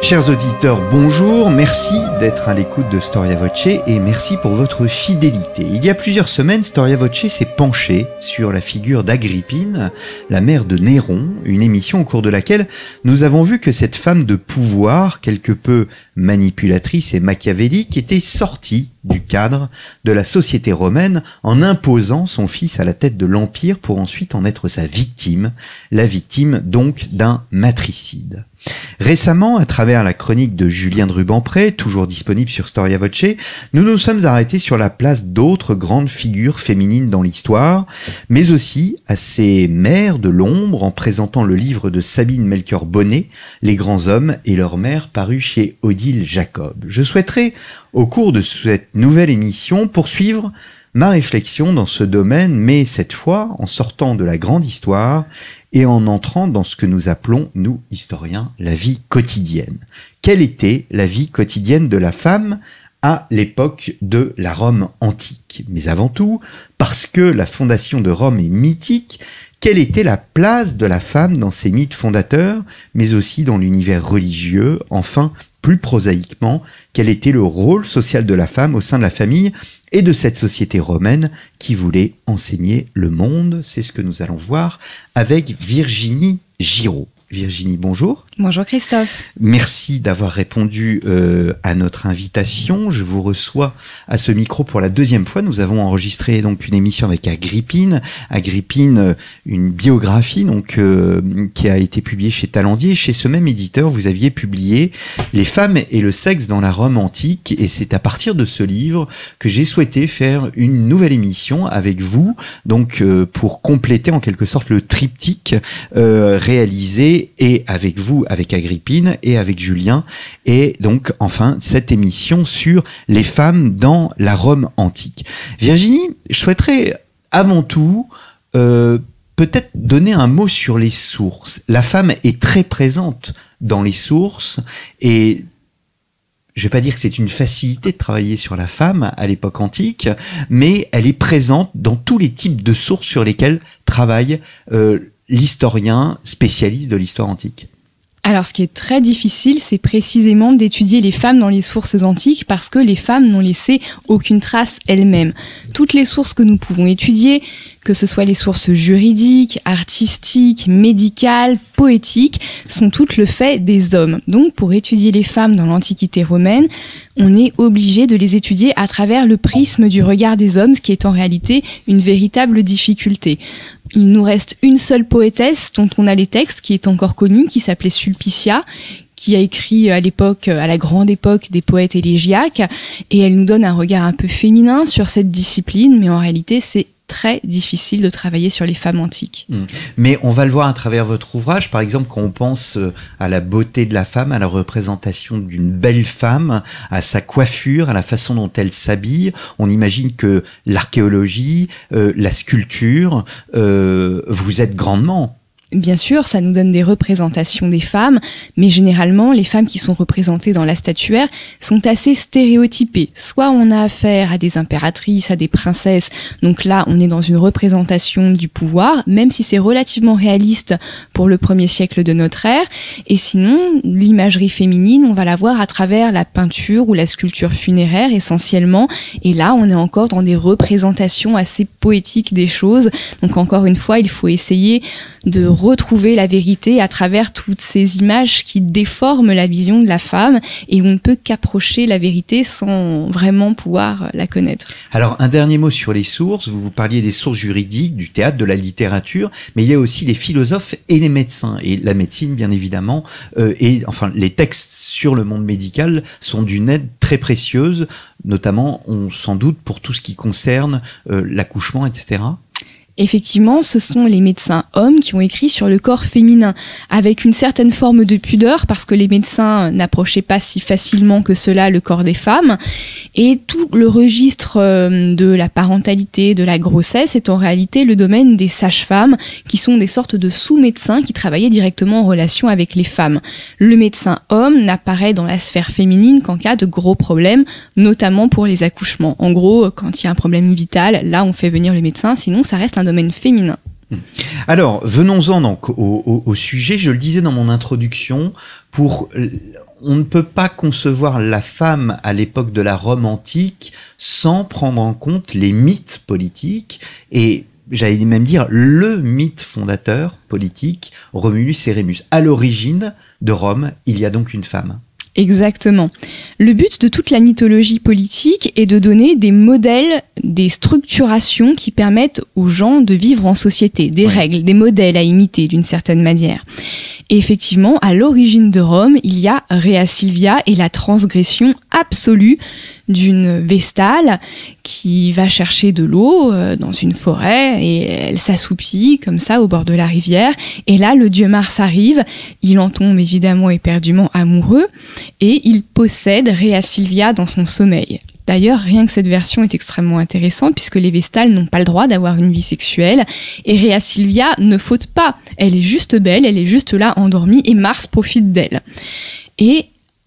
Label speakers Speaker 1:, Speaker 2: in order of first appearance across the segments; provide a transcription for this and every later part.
Speaker 1: Chers auditeurs, bonjour, merci d'être à l'écoute de Storia Voce et merci pour votre fidélité. Il y a plusieurs semaines, Storia Voce s'est penché sur la figure d'Agrippine, la mère de Néron, une émission au cours de laquelle nous avons vu que cette femme de pouvoir, quelque peu manipulatrice et machiavélique, était sortie du cadre de la société romaine en imposant son fils à la tête de l'Empire pour ensuite en être sa victime, la victime donc d'un matricide. Récemment, à travers la chronique de Julien de Rubempré, toujours disponible sur Storia Voce, nous nous sommes arrêtés sur la place d'autres grandes figures féminines dans l'histoire, mais aussi à ces mères de l'ombre en présentant le livre de Sabine Melchior Bonnet, Les grands hommes et leurs mères, paru chez Odile Jacob. Je souhaiterais, au cours de cette nouvelle émission, poursuivre ma réflexion dans ce domaine, mais cette fois en sortant de la grande histoire et en entrant dans ce que nous appelons, nous, historiens, la vie quotidienne. Quelle était la vie quotidienne de la femme à l'époque de la Rome antique? Mais avant tout, parce que la fondation de Rome est mythique, quelle était la place de la femme dans ces mythes fondateurs, mais aussi dans l'univers religieux? Enfin, plus prosaïquement, quel était le rôle social de la femme au sein de la famille et de cette société romaine qui voulait enseigner le monde? C'est ce que nous allons voir avec Virginie Giraud. Virginie, bonjour.
Speaker 2: Bonjour Christophe.
Speaker 1: Merci d'avoir répondu à notre invitation. Je vous reçois à ce micro pour la deuxième fois. Nous avons enregistré donc une émission avec Agrippine. Agrippine, une biographie donc qui a été publiée chez Talandier. Chez ce même éditeur, vous aviez publié Les femmes et le sexe dans la Rome antique. Et c'est à partir de ce livre que j'ai souhaité faire une nouvelle émission avec vous, donc pour compléter en quelque sorte le triptyque réalisé et avec vous, avec Agrippine et avec Julien, et donc enfin cette émission sur les femmes dans la Rome antique. Virginie, je souhaiterais avant tout peut-être donner un mot sur les sources. La femme est très présente dans les sources et je vais pas dire que c'est une facilité de travailler sur la femme à l'époque antique, mais elle est présente dans tous les types de sources sur lesquelles travaille l'historien spécialiste de l'histoire antique.
Speaker 2: Alors ce qui est très difficile, c'est précisément d'étudier les femmes dans les sources antiques parce que les femmes n'ont laissé aucune trace elles-mêmes. Toutes les sources que nous pouvons étudier, que ce soit les sources juridiques, artistiques, médicales, poétiques, sont toutes le fait des hommes. Donc pour étudier les femmes dans l'Antiquité romaine, on est obligé de les étudier à travers le prisme du regard des hommes, ce qui est en réalité une véritable difficulté. Il nous reste une seule poétesse dont on a les textes, qui est encore connue, qui s'appelait Sulpicia, qui a écrit à l'époque, à la grande époque des poètes élégiaques, et elle nous donne un regard un peu féminin sur cette discipline, mais en réalité c'est très difficile de travailler sur les femmes antiques.
Speaker 1: Mais on va le voir à travers votre ouvrage, par exemple quand on pense à la beauté de la femme, à la représentation d'une belle femme, à sa coiffure, à la façon dont elle s'habille, on imagine que l'archéologie, la sculpture, vous aide grandement.
Speaker 2: Bien sûr, ça nous donne des représentations des femmes, mais généralement, les femmes qui sont représentées dans la statuaire sont assez stéréotypées. Soit on a affaire à des impératrices, à des princesses, donc là, on est dans une représentation du pouvoir, même si c'est relativement réaliste pour le 1er siècle de notre ère. Et sinon, l'imagerie féminine, on va la voir à travers la peinture ou la sculpture funéraire essentiellement. Et là, on est encore dans des représentations assez poétiques des choses. Donc encore une fois, il faut essayer de retrouver la vérité à travers toutes ces images qui déforment la vision de la femme et on ne peut qu'approcher la vérité sans vraiment pouvoir la connaître.
Speaker 1: Alors un dernier mot sur les sources, vous parliez des sources juridiques, du théâtre, de la littérature, mais il y a aussi les philosophes et les médecins, et la médecine bien évidemment, et enfin les textes sur le monde médical sont d'une aide très précieuse, notamment sans doute pour tout ce qui concerne l'accouchement, etc.
Speaker 2: Effectivement, ce sont les médecins hommes qui ont écrit sur le corps féminin, avec une certaine forme de pudeur, parce que les médecins n'approchaient pas si facilement que cela le corps des femmes. Et tout le registre de la parentalité, de la grossesse, est en réalité le domaine des sages-femmes, qui sont des sortes de sous-médecins qui travaillaient directement en relation avec les femmes. Le médecin homme n'apparaît dans la sphère féminine qu'en cas de gros problèmes, notamment pour les accouchements. En gros, quand il y a un problème vital, là on fait venir le médecin, sinon ça reste un domaine féminin.
Speaker 1: Alors, venons-en donc au sujet. Je le disais dans mon introduction, on ne peut pas concevoir la femme à l'époque de la Rome antique sans prendre en compte les mythes politiques et j'allais même dire le mythe fondateur politique, Romulus et Rémus. À l'origine de Rome, il y a donc une femme.
Speaker 2: Exactement. Le but de toute la mythologie politique est de donner des modèles, des structurations qui permettent aux gens de vivre en société, des règles, des modèles à imiter d'une certaine manière. Et effectivement, à l'origine de Rome, il y a Rhea Silvia et la transgression absolue d'une Vestale qui va chercher de l'eau dans une forêt et elle s'assoupit comme ça au bord de la rivière. Et là, le dieu Mars arrive, il en tombe évidemment éperdument amoureux et il possède Rhea Silvia dans son sommeil. D'ailleurs, rien que cette version est extrêmement intéressante puisque les Vestales n'ont pas le droit d'avoir une vie sexuelle et Rhea Silvia ne faute pas. Elle est juste belle, elle est juste là endormie et Mars profite d'elle. Et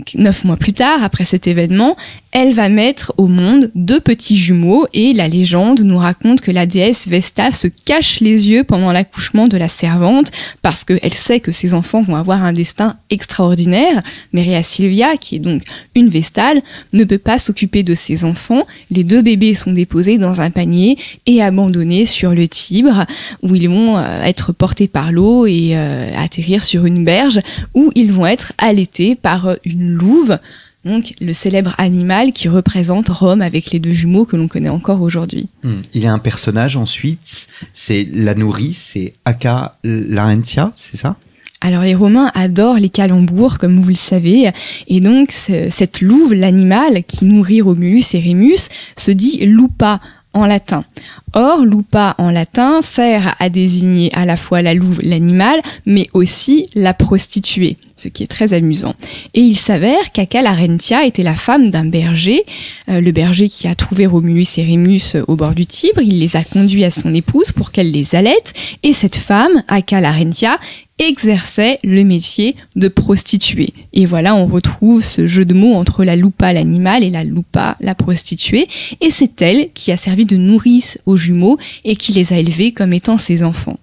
Speaker 2: 9 mois plus tard, après cet événement, elle va mettre au monde 2 petits jumeaux et la légende nous raconte que la déesse Vesta se cache les yeux pendant l'accouchement de la servante parce qu'elle sait que ses enfants vont avoir un destin extraordinaire. Mais Rhea Silvia, qui est donc une Vestale, ne peut pas s'occuper de ses enfants. Les 2 bébés sont déposés dans un panier et abandonnés sur le Tibre où ils vont être portés par l'eau et atterrir sur une berge où ils vont être allaités par une louve, donc le célèbre animal qui représente Rome avec les 2 jumeaux que l'on connaît encore aujourd'hui.
Speaker 1: Il y a un personnage ensuite, c'est la nourrice, c'est Acca Larentia, c'est ça ?
Speaker 2: Alors les Romains adorent les calembours, comme vous le savez, et donc cette louve, l'animal qui nourrit Romulus et Rémus, se dit lupa en latin. Or, lupa en latin sert à désigner à la fois la louve, l'animal, mais aussi la prostituée, ce qui est très amusant. Et il s'avère qu'Acca Larentia était la femme d'un berger, le berger qui a trouvé Romulus et Rémus au bord du Tibre. Il les a conduits à son épouse pour qu'elle les allaite, et cette femme, Acca Larentia, exerçait le métier de prostituée. Et voilà, on retrouve ce jeu de mots entre la lupa, l'animal, et la lupa, la prostituée. Et c'est elle qui a servi de nourrice aux jumeaux et qui les a élevés comme étant ses enfants.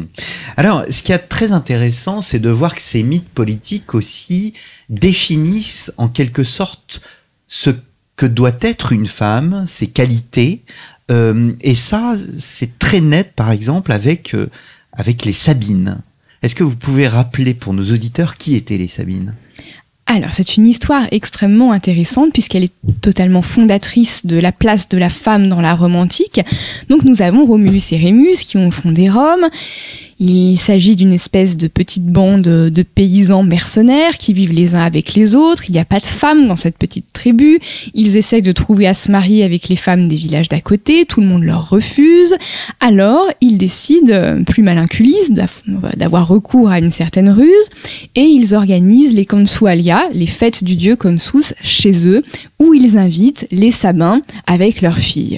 Speaker 1: Alors, ce qui est très intéressant, c'est de voir que ces mythes politiques aussi définissent en quelque sorte ce que doit être une femme, ses qualités. Et ça, c'est très net, par exemple, avec les Sabines. Est-ce que vous pouvez rappeler pour nos auditeurs qui étaient les Sabines ?
Speaker 2: Alors, c'est une histoire extrêmement intéressante puisqu'elle est totalement fondatrice de la place de la femme dans la Rome antique. Donc, nous avons Romulus et Rémus qui ont fondé Rome. Il s'agit d'une espèce de petite bande de paysans mercenaires qui vivent les uns avec les autres. Il n'y a pas de femmes dans cette petite tribu. Ils essayent de trouver à se marier avec les femmes des villages d'à côté. Tout le monde leur refuse. Alors, ils décident, plus malin qu'Ulysse, d'avoir recours à une certaine ruse. Et ils organisent les consualia, les fêtes du dieu Consus, chez eux, où ils invitent les Sabins avec leurs filles.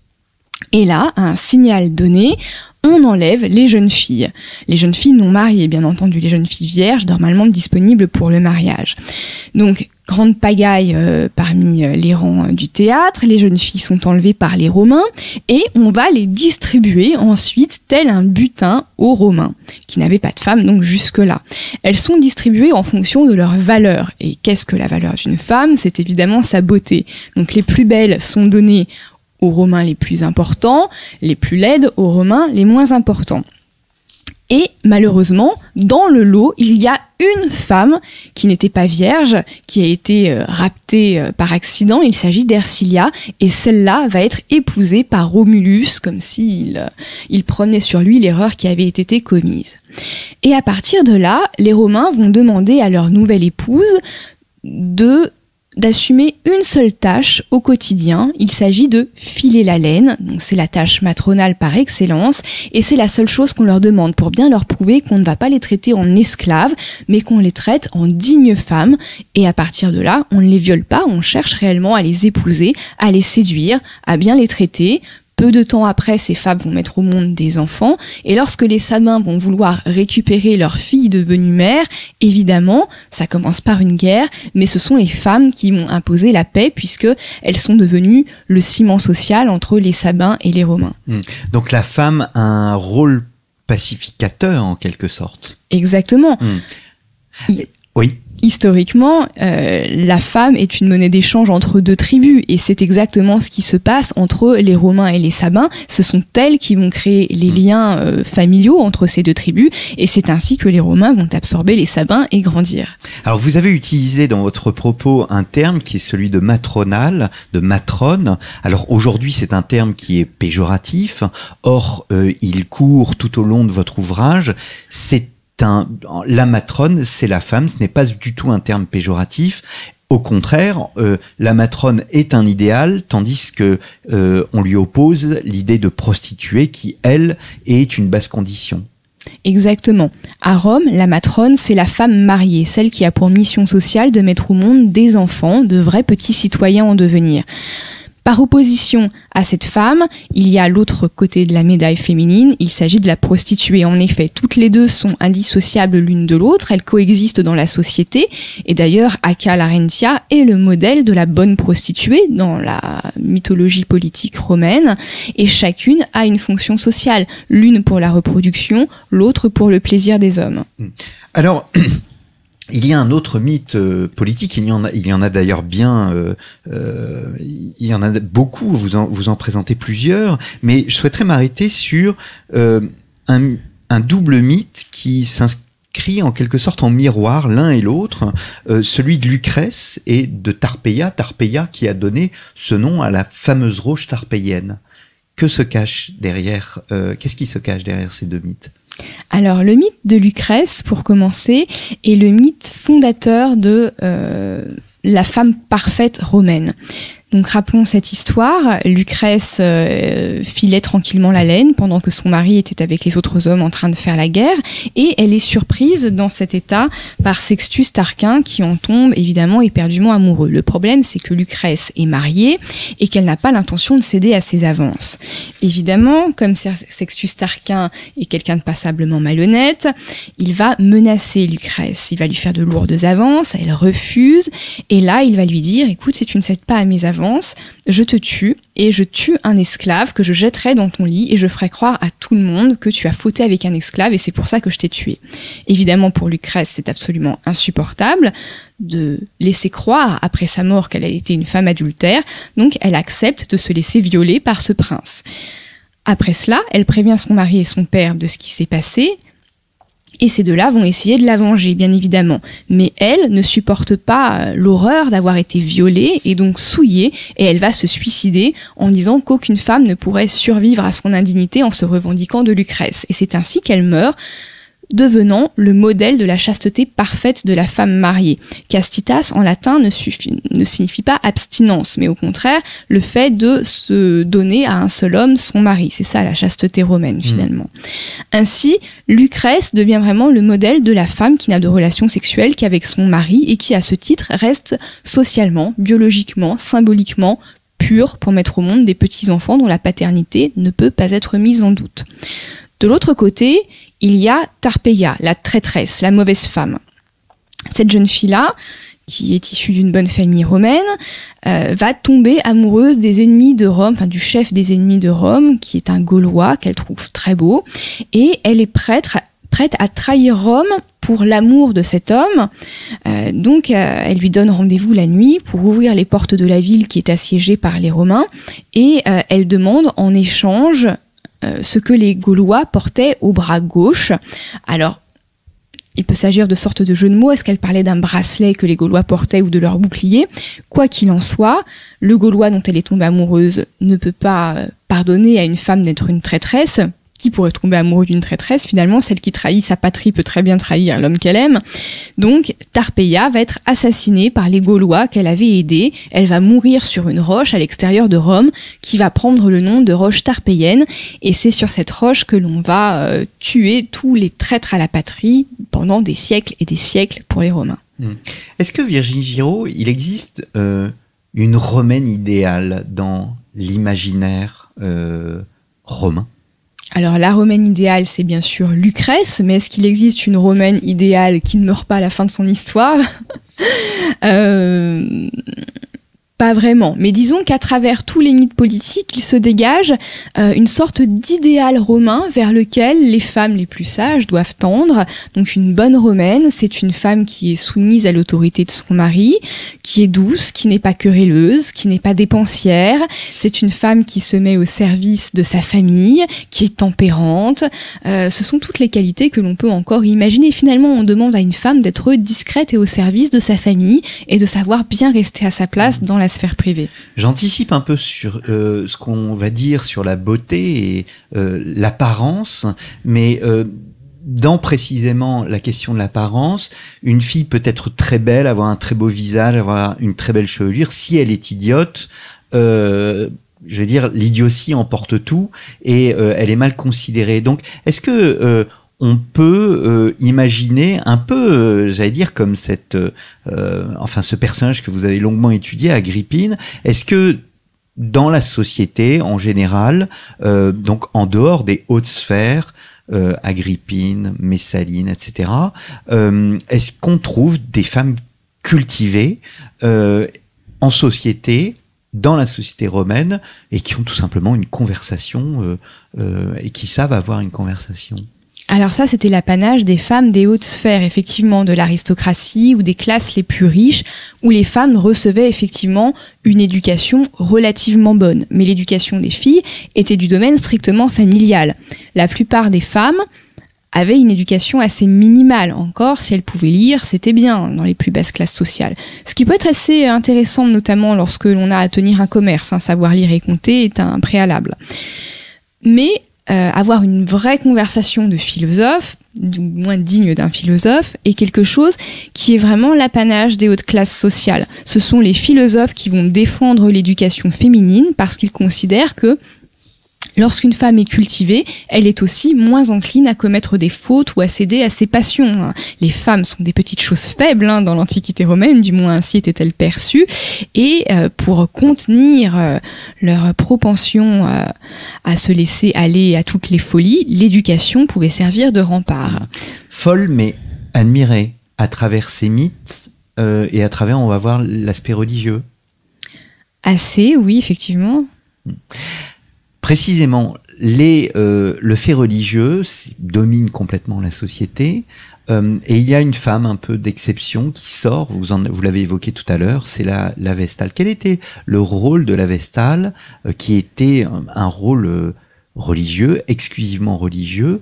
Speaker 2: Et là, à un signal donné, on enlève les jeunes filles. Les jeunes filles non mariées, bien entendu, les jeunes filles vierges, normalement disponibles pour le mariage. Donc, grande pagaille parmi les rangs du théâtre, les jeunes filles sont enlevées par les Romains et on va les distribuer ensuite tel un butin aux Romains, qui n'avaient pas de femmes donc jusque-là. Elles sont distribuées en fonction de leur valeur. Et qu'est-ce que la valeur d'une femme ? C'est évidemment sa beauté. Donc les plus belles sont données aux Romains les plus importants, les plus laides aux Romains les moins importants. Et malheureusement, dans le lot, il y a une femme qui n'était pas vierge, qui a été raptée par accident. Il s'agit d'Ercilia, et celle-là va être épousée par Romulus, comme s'il prenait sur lui l'erreur qui avait été commise. Et à partir de là, les Romains vont demander à leur nouvelle épouse d'assumer une seule tâche au quotidien. Il s'agit de filer la laine, donc c'est la tâche matronale par excellence, et c'est la seule chose qu'on leur demande pour bien leur prouver qu'on ne va pas les traiter en esclaves, mais qu'on les traite en dignes femmes, et à partir de là, on ne les viole pas, on cherche réellement à les épouser, à les séduire, à bien les traiter. Peu de temps après, ces femmes vont mettre au monde des enfants, et lorsque les Sabins vont vouloir récupérer leur fille devenue mère, évidemment, ça commence par une guerre, mais ce sont les femmes qui vont imposer la paix, puisque elles sont devenues le ciment social entre les Sabins et les Romains.
Speaker 1: Donc la femme a un rôle pacificateur, en quelque sorte.
Speaker 2: Exactement.
Speaker 1: Oui.
Speaker 2: Historiquement, la femme est une monnaie d'échange entre deux tribus et c'est exactement ce qui se passe entre les Romains et les Sabins. Ce sont elles qui vont créer les liens familiaux entre ces deux tribus et c'est ainsi que les Romains vont absorber les Sabins et grandir.
Speaker 1: Alors vous avez utilisé dans votre propos un terme qui est celui de matronal, de matrone. Alors aujourd'hui c'est un terme qui est péjoratif, or il court tout au long de votre ouvrage. La matrone, c'est la femme, ce n'est pas du tout un terme péjoratif. Au contraire, la matrone est un idéal, tandis que on lui oppose l'idée de prostituée qui, elle, est une basse condition.
Speaker 2: Exactement. À Rome, la matrone, c'est la femme mariée, celle qui a pour mission sociale de mettre au monde des enfants, de vrais petits citoyens en devenir. Par opposition à cette femme, il y a l'autre côté de la médaille féminine, il s'agit de la prostituée. En effet, toutes les deux sont indissociables l'une de l'autre, elles coexistent dans la société, et d'ailleurs, Acca Larentia est le modèle de la bonne prostituée dans la mythologie politique romaine, et chacune a une fonction sociale, l'une pour la reproduction, l'autre pour le plaisir des hommes.
Speaker 1: Alors... il y a un autre mythe politique, il y en a d'ailleurs bien, il y en a beaucoup, vous en présentez plusieurs, mais je souhaiterais m'arrêter sur un double mythe qui s'inscrit en quelque sorte en miroir l'un et l'autre, celui de Lucrèce et de Tarpeia qui a donné ce nom à la fameuse roche tarpéienne. Que se cache derrière, qu'est-ce qui se cache derrière ces deux mythes ?
Speaker 2: Alors, le mythe de Lucrèce, pour commencer, est le mythe fondateur de la femme parfaite romaine. Donc rappelons cette histoire, Lucrèce filait tranquillement la laine pendant que son mari était avec les autres hommes en train de faire la guerre et elle est surprise dans cet état par Sextus Tarquin qui en tombe évidemment éperdument amoureux. Le problème c'est que Lucrèce est mariée et qu'elle n'a pas l'intention de céder à ses avances. Évidemment, comme Sextus Tarquin est quelqu'un de passablement malhonnête, il va menacer Lucrèce, il va lui faire de lourdes avances, elle refuse et là il va lui dire « Écoute, si tu ne cèdes pas à mes avances, je te tue et je tue un esclave que je jetterai dans ton lit et je ferai croire à tout le monde que tu as fauté avec un esclave et c'est pour ça que je t'ai tué. » Évidemment, pour Lucrèce, c'est absolument insupportable de laisser croire après sa mort qu'elle a été une femme adultère, donc elle accepte de se laisser violer par ce prince. Après cela, elle prévient son mari et son père de ce qui s'est passé, et ces deux-là vont essayer de la venger, bien évidemment. Mais elle ne supporte pas l'horreur d'avoir été violée et donc souillée, et elle va se suicider en disant qu'aucune femme ne pourrait survivre à son indignité en se revendiquant de Lucrèce. Et c'est ainsi qu'elle meurt, devenant le modèle de la chasteté parfaite de la femme mariée. Castitas, en latin, ne signifie pas abstinence, mais au contraire, le fait de se donner à un seul homme son mari. C'est ça, la chasteté romaine, finalement. Ainsi, Lucrèce devient vraiment le modèle de la femme qui n'a de relation sexuelle qu'avec son mari et qui, à ce titre, reste socialement, biologiquement, symboliquement pure pour mettre au monde des petits-enfants dont la paternité ne peut pas être mise en doute. De l'autre côté, il y a Tarpeia, la traîtresse, la mauvaise femme. Cette jeune fille-là, qui est issue d'une bonne famille romaine, va tomber amoureuse des ennemis de Rome, enfin du chef des ennemis de Rome, qui est un Gaulois qu'elle trouve très beau, et elle est prête à trahir Rome pour l'amour de cet homme. Donc elle lui donne rendez-vous la nuit pour ouvrir les portes de la ville qui est assiégée par les Romains, et elle demande en échange ce que les Gaulois portaient au bras gauche. Alors, il peut s'agir de sortes de jeux de mots. Est-ce qu'elle parlait d'un bracelet que les Gaulois portaient ou de leur bouclier ? Quoi qu'il en soit, le Gaulois dont elle est tombée amoureuse ne peut pas pardonner à une femme d'être une traîtresse. Qui pourrait tomber amoureux d'une traîtresse ? Finalement, celle qui trahit sa patrie peut très bien trahir l'homme qu'elle aime. Donc, Tarpeia va être assassinée par les Gaulois qu'elle avait aidés. Elle va mourir sur une roche à l'extérieur de Rome, qui va prendre le nom de roche tarpéienne. Et c'est sur cette roche que l'on va tuer tous les traîtres à la patrie pendant des siècles et des siècles pour les Romains.
Speaker 1: Est-ce que, Virginie Giraud, il existe une romaine idéale dans l'imaginaire romain ?
Speaker 2: Alors la romaine idéale, c'est bien sûr Lucrèce, mais est-ce qu'il existe une romaine idéale qui ne meurt pas à la fin de son histoire ? Pas vraiment, mais disons qu'à travers tous les mythes politiques, il se dégage une sorte d'idéal romain vers lequel les femmes les plus sages doivent tendre. Donc une bonne romaine, c'est une femme qui est soumise à l'autorité de son mari, qui est douce, qui n'est pas querelleuse, qui n'est pas dépensière. C'est une femme qui se met au service de sa famille, qui est tempérante. Ce sont toutes les qualités que l'on peut encore imaginer. Finalement, on demande à une femme d'être discrète et au service de sa famille et de savoir bien rester à sa place dans la sphère privée.
Speaker 1: J'anticipe un peu sur ce qu'on va dire sur la beauté et l'apparence, mais dans précisément la question de l'apparence, une fille peut être très belle, avoir un très beau visage, avoir une très belle chevelure. Si elle est idiote, je veux dire, l'idiotie emporte tout et elle est mal considérée. Donc, est-ce que on peut imaginer un peu, j'allais dire, comme ce personnage que vous avez longuement étudié, Agrippine, est-ce que dans la société en général, donc en dehors des hautes sphères, Agrippine, Messaline, etc., est-ce qu'on trouve des femmes cultivées en société, dans la société romaine, et qui ont tout simplement une conversation et qui savent avoir une conversation?
Speaker 2: Alors ça, c'était l'apanage des femmes des hautes sphères, effectivement, de l'aristocratie ou des classes les plus riches, où les femmes recevaient effectivement une éducation relativement bonne. Mais l'éducation des filles était du domaine strictement familial. La plupart des femmes avaient une éducation assez minimale. Encore, si elles pouvaient lire, c'était bien dans les plus basses classes sociales. Ce qui peut être assez intéressant, notamment lorsque l'on a à tenir un commerce. Savoir lire et compter est un préalable. Mais avoir une vraie conversation de philosophe, du moins digne d'un philosophe, est quelque chose qui est vraiment l'apanage des hautes classes sociales. Ce sont les philosophes qui vont défendre l'éducation féminine parce qu'ils considèrent que lorsqu'une femme est cultivée, elle est aussi moins encline à commettre des fautes ou à céder à ses passions. Les femmes sont des petites choses faibles dans l'Antiquité romaine, du moins ainsi était-elle perçue. Et pour contenir leur propension à se laisser aller à toutes les folies, l'éducation pouvait servir de rempart.
Speaker 1: Folle, mais admirée à travers ces mythes et à travers, on va voir, l'aspect religieux.
Speaker 2: Assez, oui, effectivement.
Speaker 1: Précisément, le fait religieux domine complètement la société et il y a une femme un peu d'exception qui sort, vous l'avez évoqué tout à l'heure, c'est la Vestale. Quel était le rôle de la Vestale qui était un rôle religieux, exclusivement religieux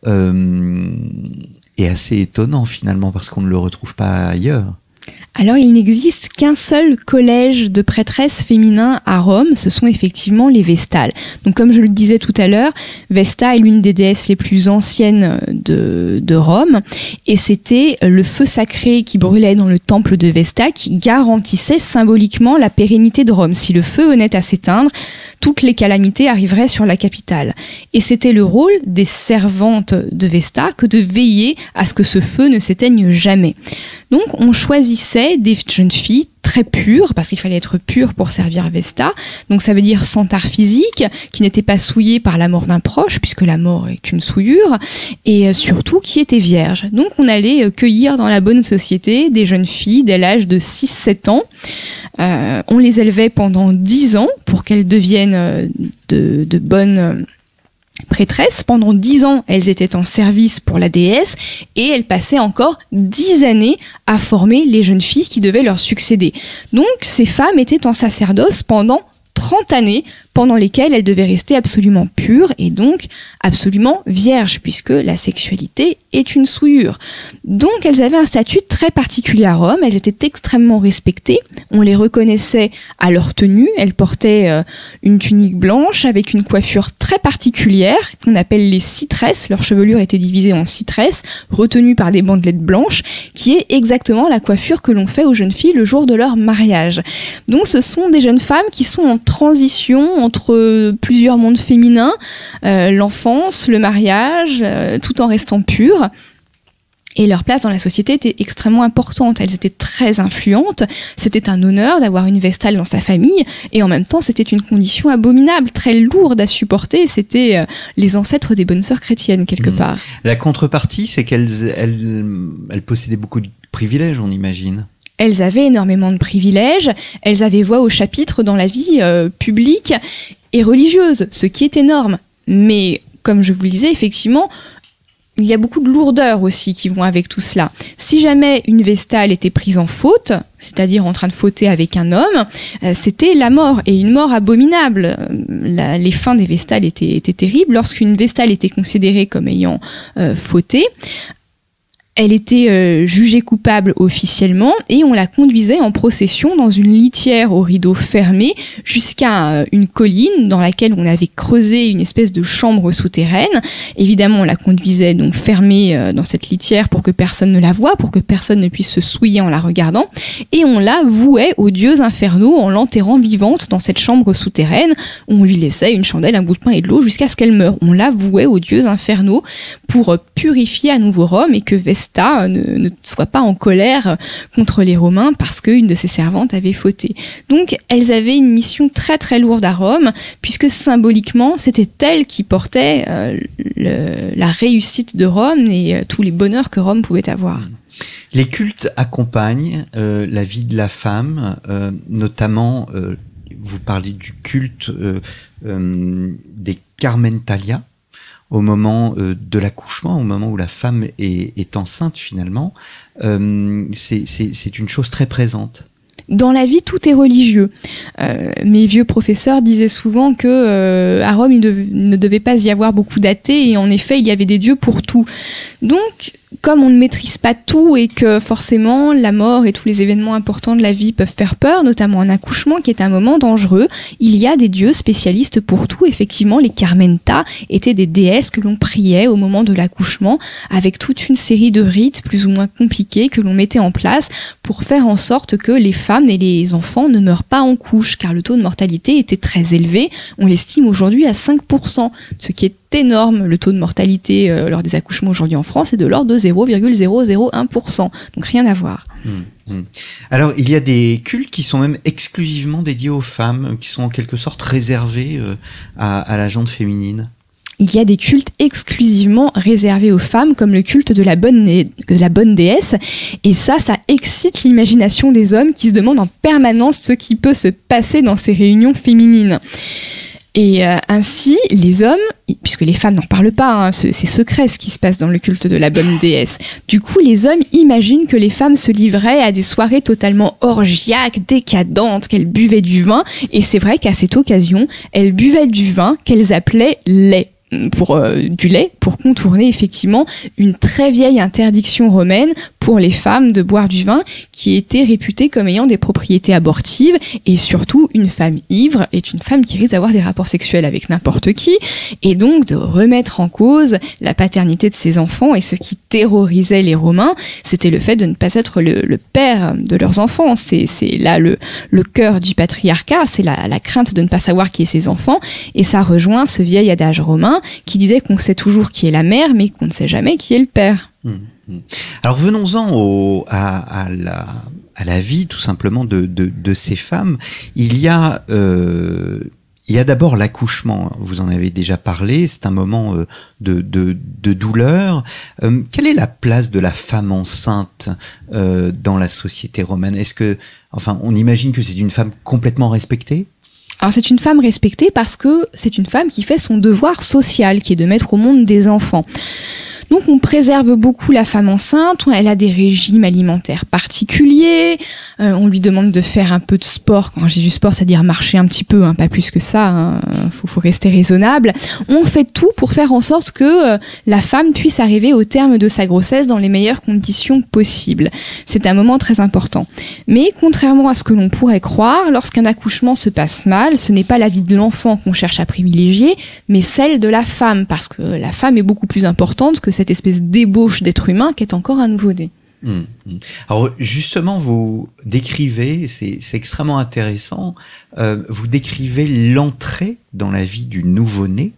Speaker 1: et assez étonnant finalement parce qu'on ne le retrouve pas ailleurs?
Speaker 2: Alors, il n'existe qu'un seul collège de prêtresses féminins à Rome, ce sont effectivement les Vestales. Donc, comme je le disais tout à l'heure, Vesta est l'une des déesses les plus anciennes de Rome, et c'était le feu sacré qui brûlait dans le temple de Vesta qui garantissait symboliquement la pérennité de Rome. Si le feu venait à s'éteindre, toutes les calamités arriveraient sur la capitale. Et c'était le rôle des servantes de Vesta que de veiller à ce que ce feu ne s'éteigne jamais. Donc on choisissait des jeunes filles très pures, parce qu'il fallait être pure pour servir Vesta. Donc ça veut dire sans tare physique, qui n'étaient pas souillées par la mort d'un proche, puisque la mort est une souillure, et surtout qui étaient vierges. Donc on allait cueillir dans la bonne société des jeunes filles dès l'âge de 6-7 ans. On les élevait pendant 10 ans pour qu'elles deviennent de bonnes prêtresses. Pendant 10 ans, elles étaient en service pour la déesse et elles passaient encore 10 années à former les jeunes filles qui devaient leur succéder. Donc ces femmes étaient en sacerdoce pendant 30 années pendant lesquelles elles devaient rester absolument pures et donc absolument vierges, puisque la sexualité est une souillure. Donc elles avaient un statut très particulier à Rome, elles étaient extrêmement respectées, on les reconnaissait à leur tenue, elles portaient une tunique blanche avec une coiffure très particulière, qu'on appelle les citresses, leur chevelure était divisée en citresses, retenues par des bandelettes blanches, qui est exactement la coiffure que l'on fait aux jeunes filles le jour de leur mariage. Donc ce sont des jeunes femmes qui sont en transition entre plusieurs mondes féminins, l'enfance, le mariage, tout en restant pures. Et leur place dans la société était extrêmement importante. Elles étaient très influentes. C'était un honneur d'avoir une Vestale dans sa famille. Et en même temps, c'était une condition abominable, très lourde à supporter. C'était les ancêtres des bonnes sœurs chrétiennes, quelque part.
Speaker 1: La contrepartie, c'est qu'elles possédaient beaucoup de privilèges, on imagine.
Speaker 2: elles avaient énormément de privilèges, elles avaient voix au chapitre dans la vie publique et religieuse, ce qui est énorme. Mais comme je vous le disais, effectivement, il y a beaucoup de lourdeurs aussi qui vont avec tout cela. Si jamais une Vestale était prise en faute, c'est-à-dire en train de fauter avec un homme, c'était la mort, et une mort abominable. Les fins des Vestales étaient terribles. Lorsqu'une Vestale était considérée comme ayant fauté, elle était jugée coupable officiellement et on la conduisait en procession dans une litière au rideau fermé jusqu'à une colline dans laquelle on avait creusé une espèce de chambre souterraine. Évidemment, on la conduisait donc fermée dans cette litière pour que personne ne la voie, pour que personne ne puisse se souiller en la regardant. Et on la vouait aux dieux infernaux en l'enterrant vivante dans cette chambre souterraine. On lui laissait une chandelle, un bout de pain et de l'eau jusqu'à ce qu'elle meure. On la vouait aux dieux infernaux pour purifier à nouveau Rome et que Vesta ne soit pas en colère contre les Romains parce qu'une de ses servantes avait fauté. Donc elles avaient une mission très très lourde à Rome, puisque symboliquement c'était elles qui portaient la réussite de Rome et tous les bonheurs que Rome pouvait avoir.
Speaker 1: Les cultes accompagnent la vie de la femme, notamment vous parlez du culte des Carmentalia, au moment de l'accouchement, au moment où la femme est enceinte finalement, c'est une chose très présente.
Speaker 2: Dans la vie, tout est religieux. Mes vieux professeurs disaient souvent que à Rome, il ne devait pas y avoir beaucoup d'athées, et en effet, il y avait des dieux pour tout. Donc, comme on ne maîtrise pas tout et que forcément la mort et tous les événements importants de la vie peuvent faire peur, notamment un accouchement qui est un moment dangereux, il y a des dieux spécialistes pour tout. Effectivement, les Carmenta étaient des déesses que l'on priait au moment de l'accouchement, avec toute une série de rites plus ou moins compliqués que l'on mettait en place pour faire en sorte que les femmes et les enfants ne meurent pas en couche, car le taux de mortalité était très élevé. On l'estime aujourd'hui à 5%, ce qui est énorme. Le taux de mortalité lors des accouchements aujourd'hui en France est de l'ordre de 0,001%. Donc rien à voir.
Speaker 1: Alors, il y a des cultes qui sont même exclusivement dédiés aux femmes, qui sont en quelque sorte réservés à la gente féminine.
Speaker 2: Il y a des cultes exclusivement réservés aux femmes, comme le culte de la bonne déesse. Et ça excite l'imagination des hommes qui se demandent en permanence ce qui peut se passer dans ces réunions féminines. Et ainsi, les hommes, puisque les femmes n'en parlent pas, c'est secret ce qui se passe dans le culte de la bonne déesse. Du coup, les hommes imaginent que les femmes se livraient à des soirées totalement orgiaques, décadentes, qu'elles buvaient du vin. Et c'est vrai qu'à cette occasion, elles buvaient du vin qu'elles appelaient lait. Du lait pour contourner effectivement une très vieille interdiction romaine pour les femmes de boire du vin qui était réputée comme ayant des propriétés abortives, et surtout une femme ivre est une femme qui risque d'avoir des rapports sexuels avec n'importe qui, et donc de remettre en cause la paternité de ses enfants. Et ce qui terrorisait les Romains, c'était le fait de ne pas être le père de leurs enfants. C'est là le cœur du patriarcat, c'est la crainte de ne pas savoir qui est ses enfants, et ça rejoint ce vieil adage romain qui disait qu'on sait toujours qui est la mère, mais qu'on ne sait jamais qui est le père.
Speaker 1: Alors venons-en à la vie tout simplement de ces femmes. Il y a d'abord l'accouchement, vous en avez déjà parlé, c'est un moment de douleur. Quelle est la place de la femme enceinte dans la société romaine ? On imagine que c'est une femme complètement respectée ?
Speaker 2: Alors c'est une femme respectée parce que c'est une femme qui fait son devoir social, qui est de mettre au monde des enfants. Donc on préserve beaucoup la femme enceinte, elle a des régimes alimentaires particuliers, on lui demande de faire un peu de sport. Quand j'ai du sport, c'est-à-dire marcher un petit peu, pas plus que ça, faut rester raisonnable. On fait tout pour faire en sorte que la femme puisse arriver au terme de sa grossesse dans les meilleures conditions possibles. C'est un moment très important. Mais contrairement à ce que l'on pourrait croire, lorsqu'un accouchement se passe mal, ce n'est pas la vie de l'enfant qu'on cherche à privilégier, mais celle de la femme, parce que la femme est beaucoup plus importante que cette espèce d'ébauche d'être humain qui est encore un nouveau-né.
Speaker 1: Alors justement, vous décrivez, c'est extrêmement intéressant, vous décrivez l'entrée dans la vie du nouveau-né.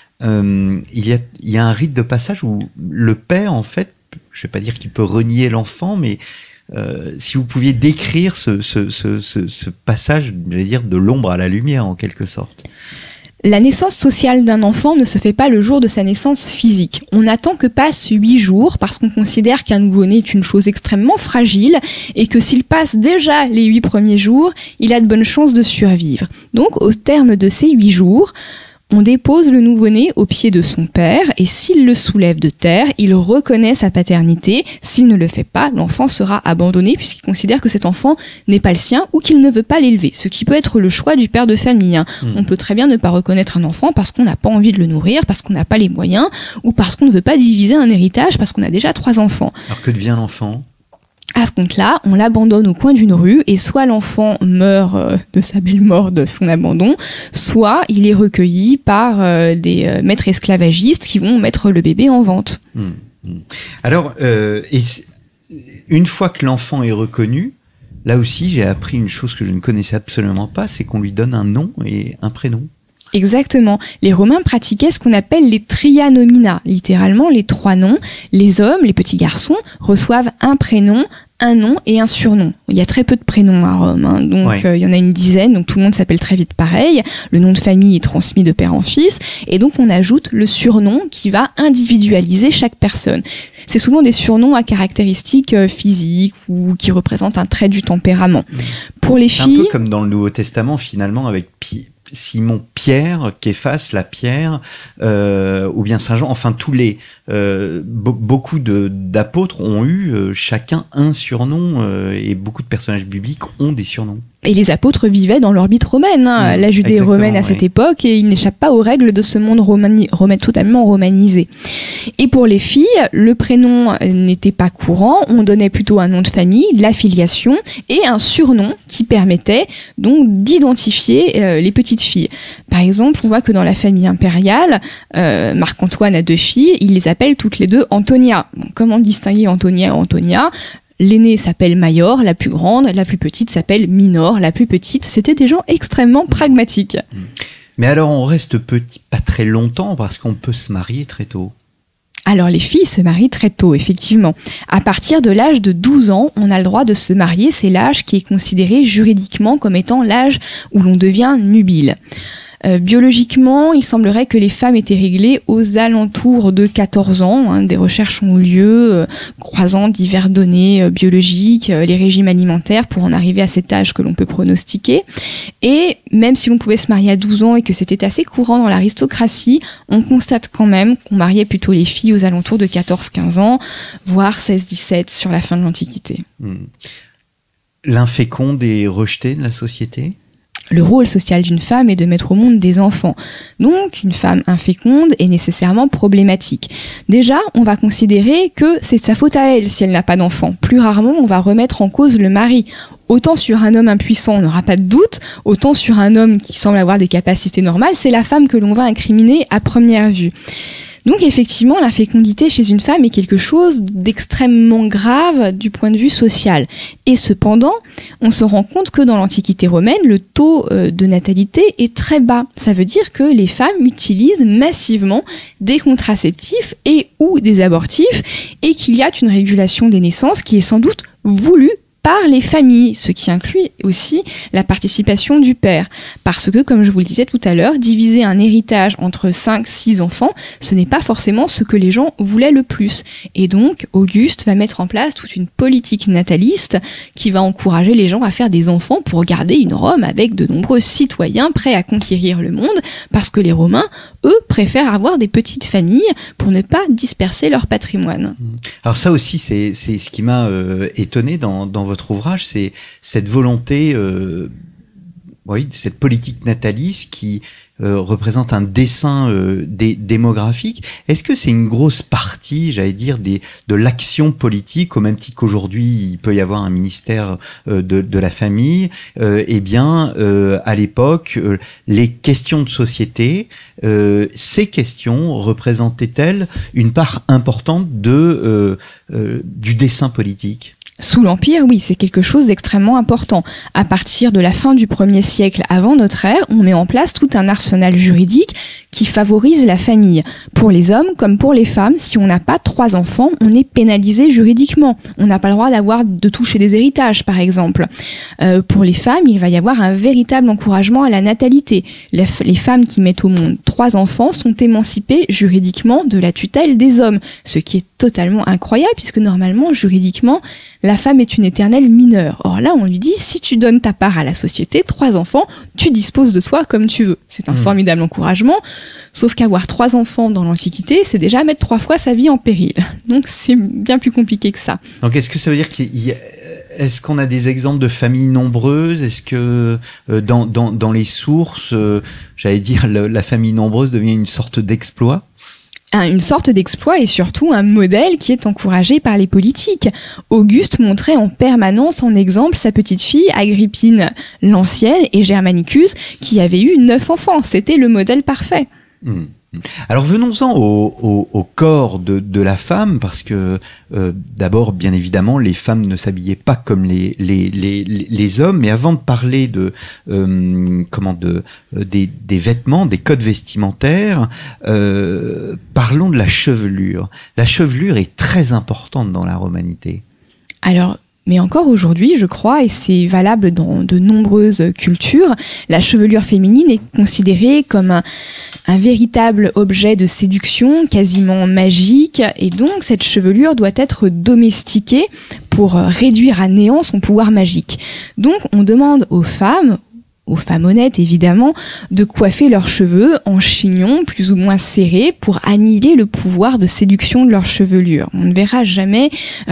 Speaker 1: Il y a un rite de passage où le père, en fait, je ne vais pas dire qu'il peut renier l'enfant, mais si vous pouviez décrire ce passage, j'allais dire, de l'ombre à la lumière en quelque sorte.
Speaker 2: La naissance sociale d'un enfant ne se fait pas le jour de sa naissance physique. On attend que passent 8 jours parce qu'on considère qu'un nouveau-né est une chose extrêmement fragile et que s'il passe déjà les 8 premiers jours, il a de bonnes chances de survivre. Donc, au terme de ces 8 jours, on dépose le nouveau-né au pied de son père et s'il le soulève de terre, il reconnaît sa paternité. S'il ne le fait pas, l'enfant sera abandonné puisqu'il considère que cet enfant n'est pas le sien ou qu'il ne veut pas l'élever, ce qui peut être le choix du père de famille. On peut très bien ne pas reconnaître un enfant parce qu'on n'a pas envie de le nourrir, parce qu'on n'a pas les moyens ou parce qu'on ne veut pas diviser un héritage parce qu'on a déjà 3 enfants.
Speaker 1: Alors que devient l'enfant ?
Speaker 2: À ce compte-là, on l'abandonne au coin d'une rue et soit l'enfant meurt de sa belle mort de son abandon, soit il est recueilli par des maîtres esclavagistes qui vont mettre le bébé en vente.
Speaker 1: Alors, une fois que l'enfant est reconnu, là aussi j'ai appris une chose que je ne connaissais absolument pas, c'est qu'on lui donne un nom et un prénom.
Speaker 2: Exactement. Les Romains pratiquaient ce qu'on appelle les trianomina, littéralement les 3 noms. Les hommes, les petits garçons, reçoivent un prénom, un nom et un surnom. Il y a très peu de prénoms à Rome, donc il y en a une dizaine, donc tout le monde s'appelle très vite pareil. Le nom de famille est transmis de père en fils, et donc on ajoute le surnom qui va individualiser chaque personne. C'est souvent des surnoms à caractéristiques physiques ou qui représentent un trait du tempérament. Pour les filles...
Speaker 1: un peu comme dans le Nouveau Testament, finalement, avec Simon Pierre, Képhas, la Pierre, ou bien Saint Jean, enfin tous les beaucoup d'apôtres ont eu chacun un surnom et beaucoup de personnages bibliques ont des surnoms.
Speaker 2: Et les apôtres vivaient dans l'orbite romaine, la Judée romaine à cette époque, et ils n'échappent pas aux règles de ce monde totalement romanisé. Et pour les filles, le prénom n'était pas courant, on donnait plutôt un nom de famille, l'affiliation, et un surnom qui permettait donc d'identifier les petites filles. Par exemple, on voit que dans la famille impériale, Marc-Antoine a 2 filles, il les appelle toutes les 2 Antonia. Donc, comment distinguer Antonia et Antonia ? L'aînée s'appelle Mayor, la plus grande, la plus petite s'appelle Minor, la plus petite. C'était des gens extrêmement pragmatiques.
Speaker 1: Mais alors on reste petit pas très longtemps parce qu'on peut se marier très tôt.
Speaker 2: Alors les filles se marient très tôt, effectivement. À partir de l'âge de 12 ans, on a le droit de se marier. C'est l'âge qui est considéré juridiquement comme étant l'âge où l'on devient nubile. Biologiquement, il semblerait que les femmes étaient réglées aux alentours de 14 ans. Des recherches ont eu lieu, croisant diverses données biologiques, les régimes alimentaires, pour en arriver à cet âge que l'on peut pronostiquer. Et même si l'on pouvait se marier à 12 ans et que c'était assez courant dans l'aristocratie, on constate quand même qu'on mariait plutôt les filles aux alentours de 14-15 ans, voire 16-17 sur la fin de l'Antiquité.
Speaker 1: L'inféconde est rejeté de la société ?
Speaker 2: Le rôle social d'une femme est de mettre au monde des enfants. Donc, une femme inféconde est nécessairement problématique. Déjà, on va considérer que c'est de sa faute à elle si elle n'a pas d'enfant. Plus rarement, on va remettre en cause le mari. Autant sur un homme impuissant, on n'aura pas de doute, autant sur un homme qui semble avoir des capacités normales, c'est la femme que l'on va incriminer à première vue. Donc effectivement, l'infécondité chez une femme est quelque chose d'extrêmement grave du point de vue social. Et cependant, on se rend compte que dans l'Antiquité romaine, le taux de natalité est très bas. Ça veut dire que les femmes utilisent massivement des contraceptifs et ou des abortifs et qu'il y a une régulation des naissances qui est sans doute voulue par les familles, ce qui inclut aussi la participation du père. Parce que, comme je vous le disais tout à l'heure, diviser un héritage entre 5-6 enfants, ce n'est pas forcément ce que les gens voulaient le plus. Et donc, Auguste va mettre en place toute une politique nataliste qui va encourager les gens à faire des enfants pour garder une Rome avec de nombreux citoyens prêts à conquérir le monde, parce que les Romains, eux, préfèrent avoir des petites familles pour ne pas disperser leur patrimoine.
Speaker 1: Alors ça aussi, c'est ce qui m'a étonné dans votre ouvrage, c'est cette volonté, cette politique nataliste qui représente un dessin démographique. Est-ce que c'est une grosse partie, j'allais dire, de l'action politique, au même titre qu'aujourd'hui il peut y avoir un ministère de la famille? À l'époque, les questions de société, ces questions représentaient-elles une part importante du dessin politique?
Speaker 2: Sous l'Empire, oui, c'est quelque chose d'extrêmement important. À partir de la fin du 1er siècle avant notre ère, on met en place tout un arsenal juridique qui favorise la famille. Pour les hommes comme pour les femmes, si on n'a pas 3 enfants, on est pénalisé juridiquement. On n'a pas le droit de toucher des héritages, par exemple. Pour les femmes, il va y avoir un véritable encouragement à la natalité. Les femmes qui mettent au monde 3 enfants sont émancipées juridiquement de la tutelle des hommes, ce qui est totalement incroyable, puisque normalement, juridiquement, la femme est une éternelle mineure. Or là, on lui dit, si tu donnes ta part à la société, 3 enfants, tu disposes de toi comme tu veux. C'est un formidable encouragement, sauf qu'avoir 3 enfants dans l'Antiquité, c'est déjà mettre 3 fois sa vie en péril. Donc c'est bien plus compliqué que ça.
Speaker 1: Donc est-ce que ça veut dire est-ce qu'on a des exemples de familles nombreuses? Est-ce que dans les sources, j'allais dire, la famille nombreuse devient une sorte d'exploit?
Speaker 2: Une sorte d'exploit et surtout un modèle qui est encouragé par les politiques. Auguste montrait en permanence en exemple sa petite fille Agrippine l'Ancienne et Germanicus qui avait eu 9 enfants. C'était le modèle parfait.
Speaker 1: Alors venons-en au corps de la femme, parce que d'abord, bien évidemment, les femmes ne s'habillaient pas comme les hommes, mais avant de parler des vêtements, des codes vestimentaires, parlons de la chevelure. La chevelure est très importante dans la romanité.
Speaker 2: Alors, mais encore aujourd'hui, je crois, et c'est valable dans de nombreuses cultures, la chevelure féminine est considérée comme un véritable objet de séduction, quasiment magique, et donc cette chevelure doit être domestiquée pour réduire à néant son pouvoir magique. Donc on demande aux femmes honnêtes évidemment, de coiffer leurs cheveux en chignon plus ou moins serrés pour annihiler le pouvoir de séduction de leur chevelure. On ne verra jamais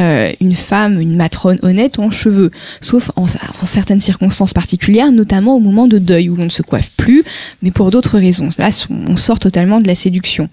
Speaker 2: une matrone honnête en cheveux, sauf en certaines circonstances particulières, notamment au moment de deuil où l'on ne se coiffe plus, mais pour d'autres raisons. Là, on sort totalement de la séduction.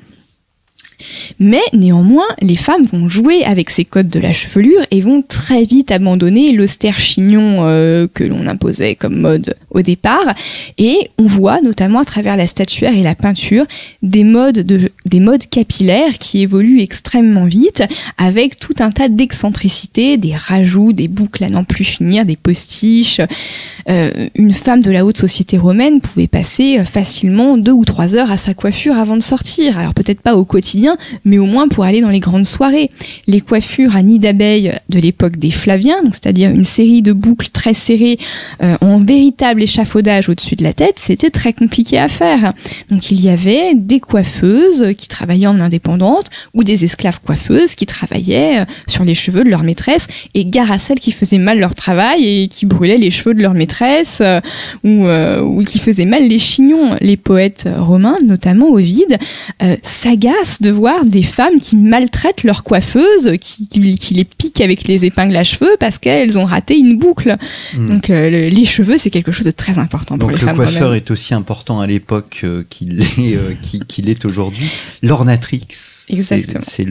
Speaker 2: Mais néanmoins, les femmes vont jouer avec ces codes de la chevelure et vont très vite abandonner l'austère chignon que l'on imposait comme mode au départ. Et on voit, notamment à travers la statuaire et la peinture, des modes capillaires qui évoluent extrêmement vite, avec tout un tas d'excentricités, des rajouts, des boucles à n'en plus finir, des postiches. Une femme de la haute société romaine pouvait passer facilement 2 ou 3 heures à sa coiffure avant de sortir. Alors peut-être pas au quotidien, mais au moins pour aller dans les grandes soirées. Les coiffures à nid d'abeille de l'époque des Flaviens, donc c'est-à-dire une série de boucles très serrées en véritable échafaudage au-dessus de la tête, c'était très compliqué à faire. Donc il y avait des coiffeuses qui travaillaient en indépendante ou des esclaves coiffeuses qui travaillaient sur les cheveux de leur maîtresse, et gare à celles qui faisaient mal leur travail et qui brûlaient les cheveux de leur maîtresse ou qui faisaient mal les chignons. Les poètes romains, notamment Ovide, s'agacent de voir des femmes qui maltraitent leurs coiffeuses, qui les piquent avec les épingles à cheveux parce qu'elles ont raté une boucle. Donc les cheveux, c'est quelque chose de très important pour les femmes.
Speaker 1: Donc le coiffeur est aussi important à l'époque qu'il est aujourd'hui. L'ornatrix,
Speaker 2: exactement.
Speaker 1: C'est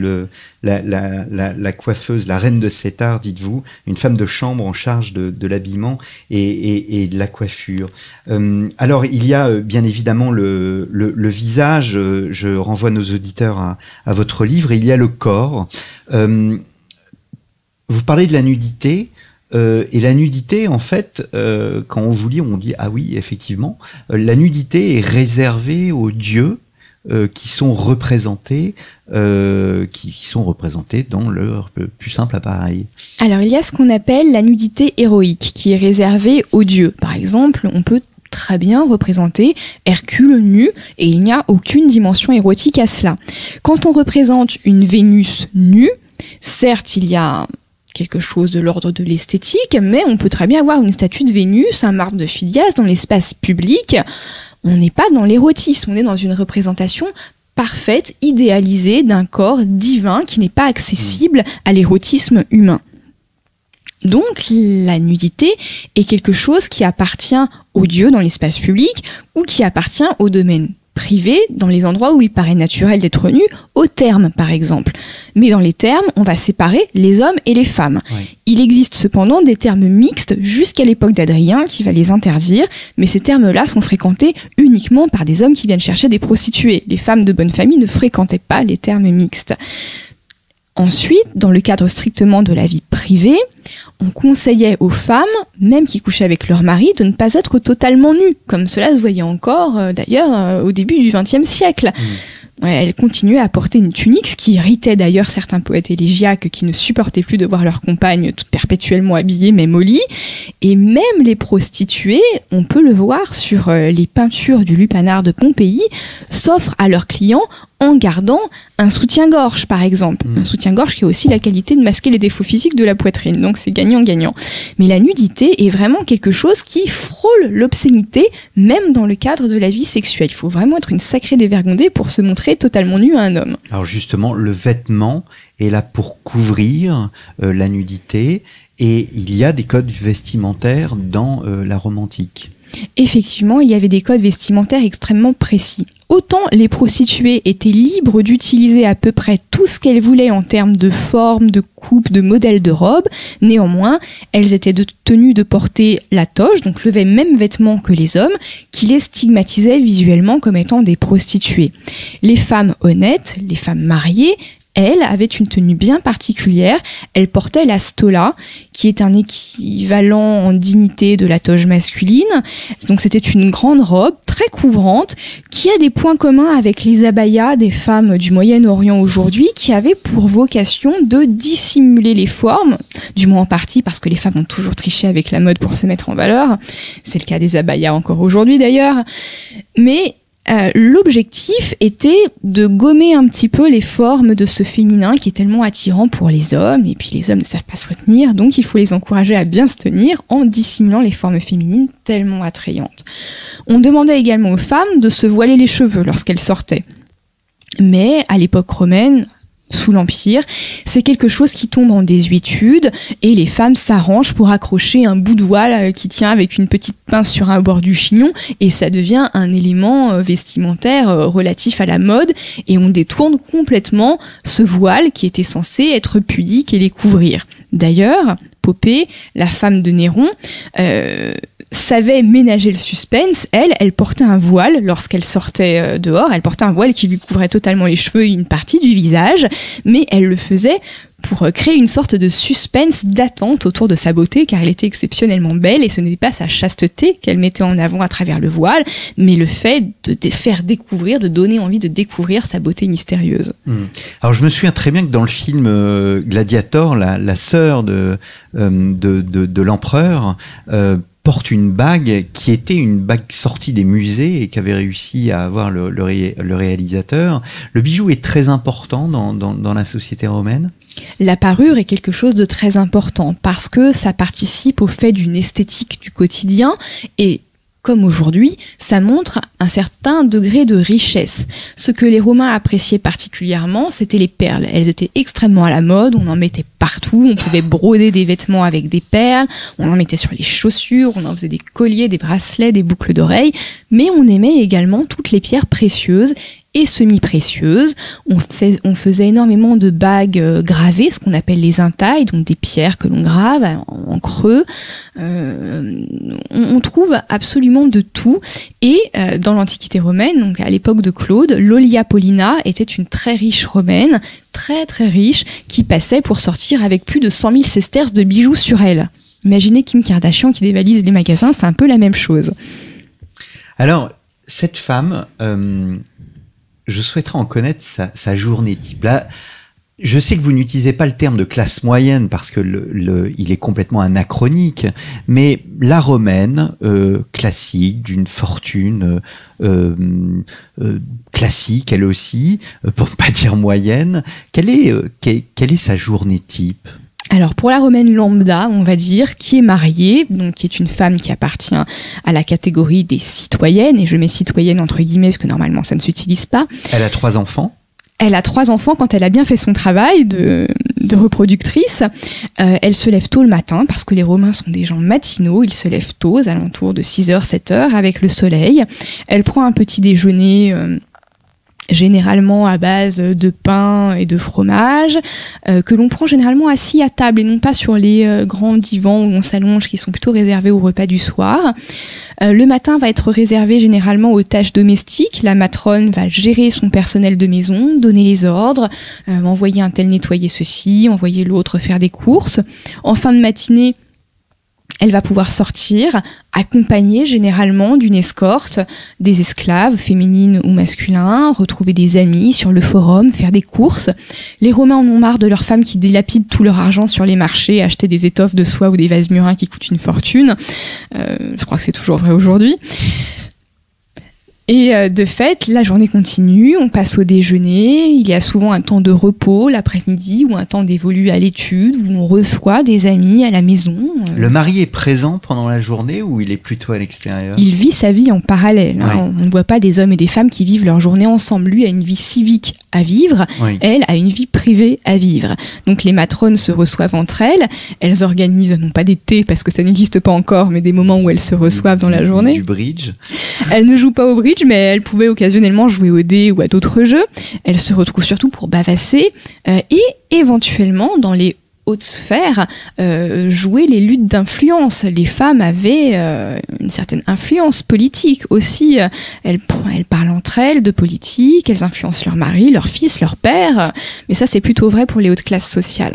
Speaker 1: la coiffeuse, la reine de cet art, dites-vous, une femme de chambre en charge de l'habillement et de la coiffure. Alors il y a bien évidemment le visage, je renvoie nos auditeurs à votre livre, et il y a le corps. Vous parlez de la nudité, et la nudité, en fait, quand on vous lit, on dit « Ah oui, effectivement, la nudité est réservée aux dieux qui sont représentés dans leur plus simple appareil. » Alors, il y a ce qu'on appelle la nudité héroïque, qui est réservée aux dieux. Par exemple, on peut très bien représenter Hercule nu, et il n'y a aucune dimension érotique à cela. Quand on représente une Vénus nue, certes, il y a quelque chose de l'ordre de l'esthétique, mais on peut très bien avoir une statue de Vénus, un marbre de Phidias dans l'espace public. On n'est pas dans l'érotisme, on est dans une représentation parfaite, idéalisée d'un corps divin qui n'est pas accessible à l'érotisme humain. Donc la nudité est quelque chose qui appartient aux dieux dans l'espace public ou qui appartient au domaine privé dans les endroits où il paraît naturel d'être nu, aux thermes par exemple. Mais dans les thermes, on va séparer les hommes et les femmes. Oui. Il existe cependant des termes mixtes jusqu'à l'époque d'Adrien qui va les interdire, mais ces termes-là sont fréquentés uniquement par des hommes qui viennent chercher des prostituées. Les femmes de bonne famille ne fréquentaient pas les termes mixtes.
Speaker 2: Ensuite, dans le cadre strictement de la vie privée, on conseillait aux femmes, même qui couchaient avec leur mari, de ne pas être totalement nues, comme cela se voyait encore d'ailleurs au début du XXe siècle. Elles continuaient à porter une tunique, ce qui irritait d'ailleurs certains poètes élégiaques qui ne supportaient plus de voir leur compagne toute perpétuellement habillée, même au lit. Et même les prostituées, on peut le voir sur les peintures du lupanar de Pompéi, s'offrent à leurs clients en gardant un soutien-gorge, par exemple. Un soutien-gorge qui a aussi la qualité de masquer les défauts physiques de la poitrine. Donc c'est gagnant-gagnant. Mais la nudité est vraiment quelque chose qui frôle l'obscénité, même dans le cadre de la vie sexuelle. Il faut vraiment être une sacrée dévergondée pour se montrer totalement nu à un homme.
Speaker 1: Alors justement, le vêtement est là pour couvrir la nudité, et il y a des codes vestimentaires dans la Rome antique.
Speaker 2: Effectivement, il y avait des codes vestimentaires extrêmement précis. Autant les prostituées étaient libres d'utiliser à peu près tout ce qu'elles voulaient en termes de forme, de coupe, de modèle de robe, néanmoins, elles étaient tenues de porter la toge, donc le même vêtement que les hommes, qui les stigmatisaient visuellement comme étant des prostituées. Les femmes honnêtes, les femmes mariées, elles avaient une tenue bien particulière. Elles portaient la stola, qui est un équivalent en dignité de la toge masculine. Donc c'était une grande robe très couvrante qui a des points communs avec les abayas des femmes du Moyen-Orient aujourd'hui, qui avaient pour vocation de dissimuler les formes, du moins en partie parce que les femmes ont toujours triché avec la mode pour se mettre en valeur. C'est le cas des abayas encore aujourd'hui d'ailleurs. Mais l'objectif était de gommer un petit peu les formes de ce féminin qui est tellement attirant pour les hommes, et puis les hommes ne savent pas se retenir, donc il faut les encourager à bien se tenir en dissimulant les formes féminines tellement attrayantes. On demandait également aux femmes de se voiler les cheveux lorsqu'elles sortaient. Mais à l'époque romaine, sous l'Empire, c'est quelque chose qui tombe en désuétude et les femmes s'arrangent pour accrocher un bout de voile qui tient avec une petite pince sur un bord du chignon, et ça devient un élément vestimentaire relatif à la mode, et on détourne complètement ce voile qui était censé être pudique et les couvrir. D'ailleurs, Popée, la femme de Néron, savait ménager le suspense. Elle portait un voile lorsqu'elle sortait dehors. Elle portait un voile qui lui couvrait totalement les cheveux et une partie du visage, mais elle le faisait pour créer une sorte de suspense d'attente autour de sa beauté, car elle était exceptionnellement belle, et ce n'était pas sa chasteté qu'elle mettait en avant à travers le voile, mais le fait de faire découvrir, de donner envie de découvrir sa beauté mystérieuse.
Speaker 1: Alors je me souviens très bien que dans le film Gladiator, la sœur de l'empereur porte une bague qui était une bague sortie des musées et qu'avait réussi à avoir le réalisateur. Le bijou est très important dans la société romaine.
Speaker 2: La parure est quelque chose de très important parce que ça participe au fait d'une esthétique du quotidien, et comme aujourd'hui, ça montre un certain degré de richesse. Ce que les Romains appréciaient particulièrement, c'était les perles. Elles étaient extrêmement à la mode, on en mettait partout, on pouvait broder des vêtements avec des perles, on en mettait sur les chaussures, on en faisait des colliers, des bracelets, des boucles d'oreilles, mais on aimait également toutes les pierres précieuses et semi-précieuses. On faisait énormément de bagues gravées, ce qu'on appelle les intailles, donc des pierres que l'on grave en creux. On trouve absolument de tout. Et dans l'Antiquité romaine, donc à l'époque de Claude, l'Olia Paulina était une très riche romaine, très très riche, qui passait pour sortir avec plus de 100 000 sesterces de bijoux sur elle. Imaginez Kim Kardashian qui dévalise les magasins, c'est un peu la même chose.
Speaker 1: Alors, cette femme... je souhaiterais en connaître sa journée type. Là, je sais que vous n'utilisez pas le terme de classe moyenne parce que il est complètement anachronique, mais la romaine classique, d'une fortune classique, elle aussi, pour ne pas dire moyenne, quelle est sa journée type ?
Speaker 2: Alors pour la romaine lambda, on va dire, qui est mariée, donc qui est une femme qui appartient à la catégorie des citoyennes, et je mets citoyenne entre guillemets parce que normalement ça ne s'utilise pas.
Speaker 1: Elle a 3 enfants ?
Speaker 2: Elle a 3 enfants quand elle a bien fait son travail de reproductrice. Elle se lève tôt le matin parce que les Romains sont des gens matinaux, ils se lèvent tôt, aux alentours de 6h, 7h avec le soleil. Elle prend un petit déjeuner généralement à base de pain et de fromage, que l'on prend généralement assis à table et non pas sur les grands divans où on s'allonge, qui sont plutôt réservés au repas du soir. Le matin va être réservé généralement aux tâches domestiques. La matrone va gérer son personnel de maison, donner les ordres, envoyer un tel nettoyer ceci, envoyer l'autre faire des courses. En fin de matinée, elle va pouvoir sortir, accompagnée généralement d'une escorte, des esclaves, féminines ou masculins, retrouver des amis sur le forum, faire des courses. Les Romains en ont marre de leurs femmes qui dilapident tout leur argent sur les marchés, acheter des étoffes de soie ou des vases murins qui coûtent une fortune. Je crois que c'est toujours vrai aujourd'hui. Et de fait, la journée continue, on passe au déjeuner, il y a souvent un temps de repos l'après-midi ou un temps dévolu à l'étude où on reçoit des amis à la maison.
Speaker 1: Le mari est présent pendant la journée ou il est plutôt à l'extérieur ?
Speaker 2: Il vit sa vie en parallèle.
Speaker 1: Oui.
Speaker 2: On ne voit pas des hommes et des femmes qui vivent leur journée ensemble. Lui a une vie civique à vivre,
Speaker 1: Oui.
Speaker 2: elle a une vie privée à vivre. Donc les matrones se reçoivent entre elles organisent non pas des thés parce que ça n'existe pas encore, mais des moments où elles se reçoivent dans la journée.
Speaker 1: Du bridge.
Speaker 2: Elles ne jouent pas au bridge, mais elles pouvaient occasionnellement jouer au dé ou à d'autres jeux. Elles se retrouvent surtout pour bavasser et éventuellement dans les hautes sphères jouer les luttes d'influence. Les femmes avaient une certaine influence politique aussi. Elles parlent entre elles de politique, elles influencent leur mari, leur fils, leur père. Mais ça, c'est plutôt vrai pour les hautes classes sociales.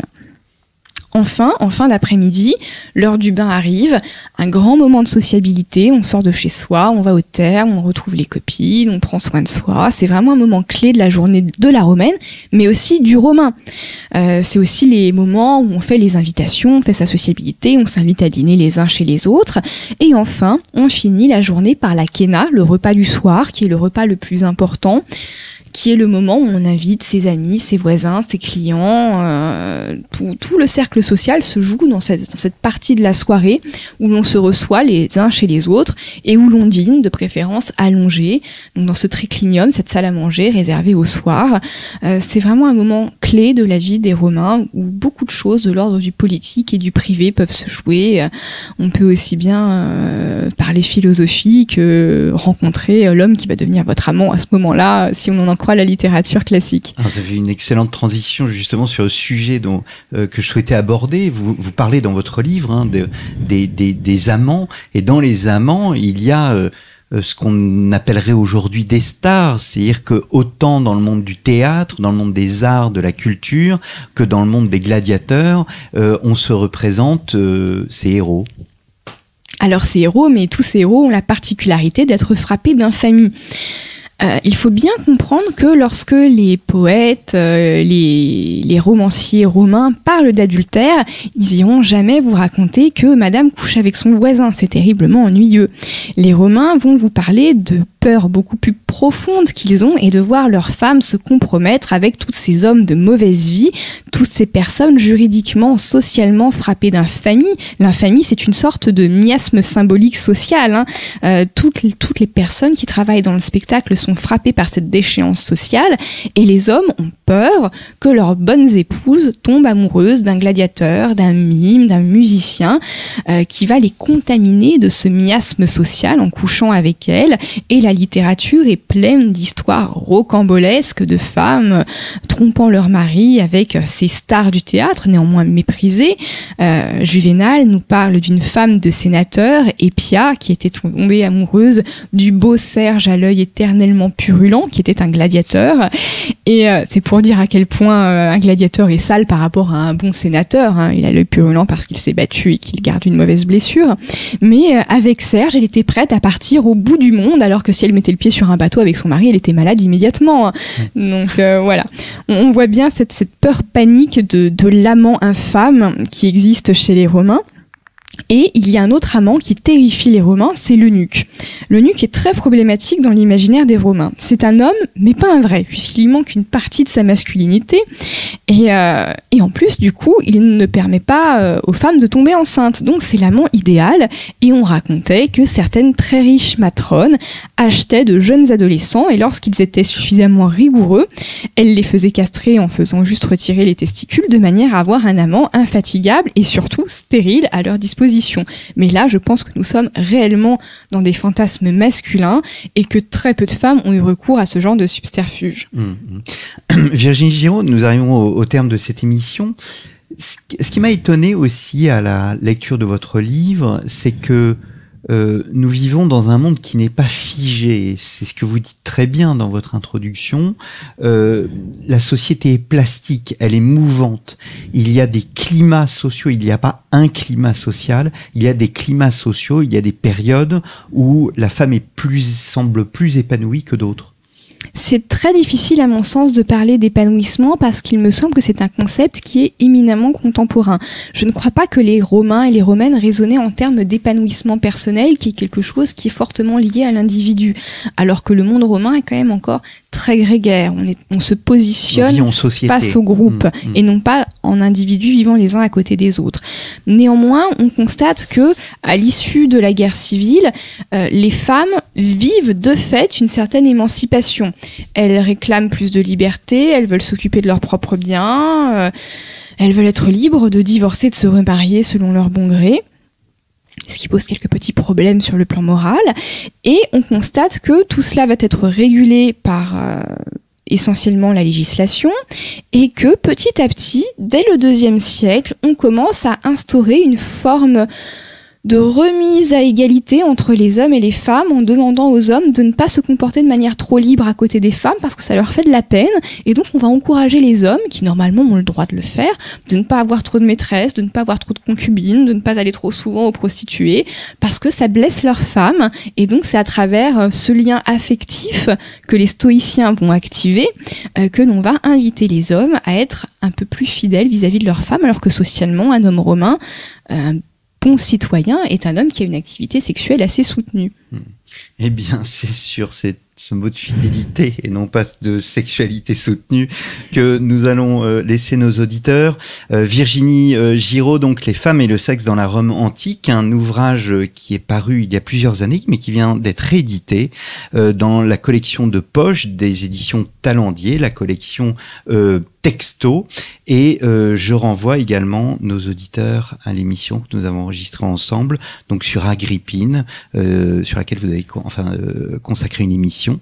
Speaker 2: Enfin, en fin d'après-midi, l'heure du bain arrive, un grand moment de sociabilité, on sort de chez soi, on va au terme, on retrouve les copines, on prend soin de soi. C'est vraiment un moment clé de la journée de la romaine, mais aussi du romain. C'est aussi les moments où on fait les invitations, on fait sa sociabilité, on s'invite à dîner les uns chez les autres. Et enfin, on finit la journée par la kéna, le repas du soir, qui est le repas le plus important, qui est le moment où on invite ses amis, ses voisins, ses clients. Tout le cercle social se joue dans cette partie de la soirée où l'on se reçoit les uns chez les autres et où l'on dîne, de préférence allongé, donc dans ce triclinium, cette salle à manger réservée au soir. C'est vraiment un moment clé de la vie des Romains où beaucoup de choses de l'ordre du politique et du privé peuvent se jouer. On peut aussi bien parler philosophie que rencontrer l'homme qui va devenir votre amant à ce moment-là, si on en croit la littérature classique.
Speaker 1: Alors, ça fait une excellente transition justement sur le sujet que je souhaitais aborder. Vous parlez dans votre livre des amants, et dans les amants, il y a ce qu'on appellerait aujourd'hui des stars, c'est-à-dire que autant dans le monde du théâtre, dans le monde des arts, de la culture, que dans le monde des gladiateurs, on se représente ces héros.
Speaker 2: Alors ces héros, mais tous ces héros ont la particularité d'être frappés d'infamie. Il faut bien comprendre que lorsque les poètes, les romanciers romains parlent d'adultère, ils iront jamais vous raconter que madame couche avec son voisin. C'est terriblement ennuyeux. Les Romains vont vous parler de peur beaucoup plus profonde qu'ils ont et de voir leurs femmes se compromettre avec tous ces hommes de mauvaise vie, toutes ces personnes juridiquement, socialement frappées d'infamie. L'infamie, c'est une sorte de miasme symbolique social. Toutes les personnes qui travaillent dans le spectacle sont frappées par cette déchéance sociale et les hommes ont peur que leurs bonnes épouses tombent amoureuses d'un gladiateur, d'un mime, d'un musicien qui va les contaminer de ce miasme social en couchant avec elles. Et la littérature est pleine d'histoires rocambolesques de femmes trompant leur mari avec ces stars du théâtre, néanmoins méprisées. Juvénal nous parle d'une femme de sénateur, Épia, qui était tombée amoureuse du beau Serge à l'œil éternellement purulent, qui était un gladiateur. Et c'est pour dire à quel point un gladiateur est sale par rapport à un bon sénateur. Il a l'œil purulent parce qu'il s'est battu et qu'il garde une mauvaise blessure. Mais avec Serge, elle était prête à partir au bout du monde, alors que si elle mettait le pied sur un bateau avec son mari, elle était malade immédiatement. Donc voilà, on voit bien cette peur panique de l'amant infâme qui existe chez les Romains. Et il y a un autre amant qui terrifie les Romains, c'est l'eunuque. L'eunuque est très problématique dans l'imaginaire des Romains. C'est un homme, mais pas un vrai, puisqu'il manque une partie de sa masculinité. Et en plus, du coup, il ne permet pas aux femmes de tomber enceintes. Donc c'est l'amant idéal. Et on racontait que certaines très riches matrones achetaient de jeunes adolescents, et lorsqu'ils étaient suffisamment rigoureux, elles les faisaient castrer en faisant juste retirer les testicules, de manière à avoir un amant infatigable et surtout stérile à leur disposition. Mais là, je pense que nous sommes réellement dans des fantasmes masculins et que très peu de femmes ont eu recours à ce genre de subterfuge.
Speaker 1: Virginie Giraud, nous arrivons au terme de cette émission. Ce qui m'a étonné aussi à la lecture de votre livre, c'est que nous vivons dans un monde qui n'est pas figé. C'est ce que vous dites très bien dans votre introduction. La société est plastique, elle est mouvante. Il y a des climats sociaux, il n'y a pas un climat social, il y a des climats sociaux, il y a des périodes où la femme semble plus épanouie que d'autres.
Speaker 2: C'est très difficile à mon sens de parler d'épanouissement parce qu'il me semble que c'est un concept qui est éminemment contemporain. Je ne crois pas que les Romains et les Romaines raisonnaient en termes d'épanouissement personnel, qui est quelque chose qui est fortement lié à l'individu, alors que le monde romain est quand même encore très grégaire. On se positionne face au groupe et non pas en individus vivant les uns à côté des autres. Néanmoins, on constate que à l'issue de la guerre civile, les femmes vivent de fait une certaine émancipation. Elles réclament plus de liberté, elles veulent s'occuper de leurs propres biens, elles veulent être libres de divorcer, de se remarier selon leur bon gré, ce qui pose quelques petits problèmes sur le plan moral. Et on constate que tout cela va être régulé par essentiellement la législation, et que petit à petit, dès le IIe siècle, on commence à instaurer une forme de remise à égalité entre les hommes et les femmes en demandant aux hommes de ne pas se comporter de manière trop libre à côté des femmes parce que ça leur fait de la peine, et donc on va encourager les hommes, qui normalement ont le droit de le faire, de ne pas avoir trop de maîtresses, de ne pas avoir trop de concubines, de ne pas aller trop souvent aux prostituées parce que ça blesse leurs femmes, et donc c'est à travers ce lien affectif que les stoïciens vont activer que l'on va inviter les hommes à être un peu plus fidèles vis-à-vis de leurs femmes, alors que socialement un homme romain, bon citoyen, est un homme qui a une activité sexuelle assez soutenue.
Speaker 1: Eh bien, c'est sur ce mot de fidélité et non pas de sexualité soutenue que nous allons laisser nos auditeurs. Virginie Giraud, donc Les femmes et le sexe dans la Rome antique, un ouvrage qui est paru il y a plusieurs années, mais qui vient d'être réédité dans la collection de poche des éditions Talendier, la collection Texto. Et je renvoie également nos auditeurs à l'émission que nous avons enregistrée ensemble, donc sur Agrippine, sur laquelle vous avez consacré une émission,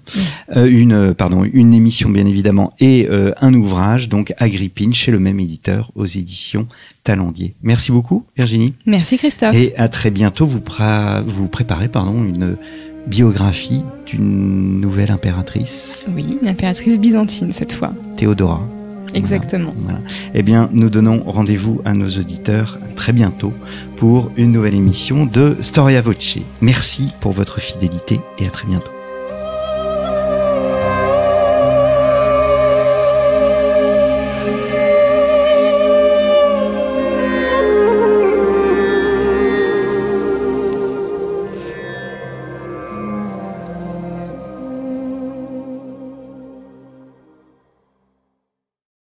Speaker 1: une émission bien évidemment, et un ouvrage, donc Agrippine, chez le même éditeur, aux éditions Talendier. Merci beaucoup, Virginie.
Speaker 2: Merci, Christophe.
Speaker 1: Et à très bientôt. Vous préparez une biographie d'une nouvelle impératrice.
Speaker 2: Oui, une impératrice byzantine cette fois.
Speaker 1: Théodora.
Speaker 2: Exactement.
Speaker 1: Voilà. Eh bien, nous donnons rendez-vous à nos auditeurs très bientôt pour une nouvelle émission de Storia Voce. Merci pour votre fidélité et à très bientôt.